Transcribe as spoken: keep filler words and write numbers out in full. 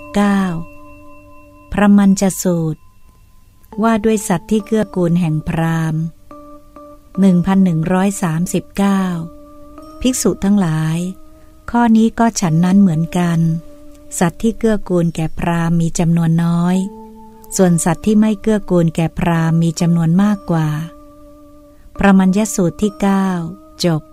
เก้าพระมัญจสูตรว่าด้วยสัตว์ที่เกื้อกูลแห่งพราหมณ์ หนึ่งพันหนึ่งร้อยสามสิบเก้า ภิกษุทั้งหลายข้อนี้ก็ฉันนั้นเหมือนกันสัตว์ที่เกื้อกูลแก่พราหมณ์มีจำนวนน้อยส่วนสัตว์ที่ไม่เกื้อกูลแก่พราหมณ์มีจำนวนมากกว่าพระมัญญสูตรที่เก้าจบ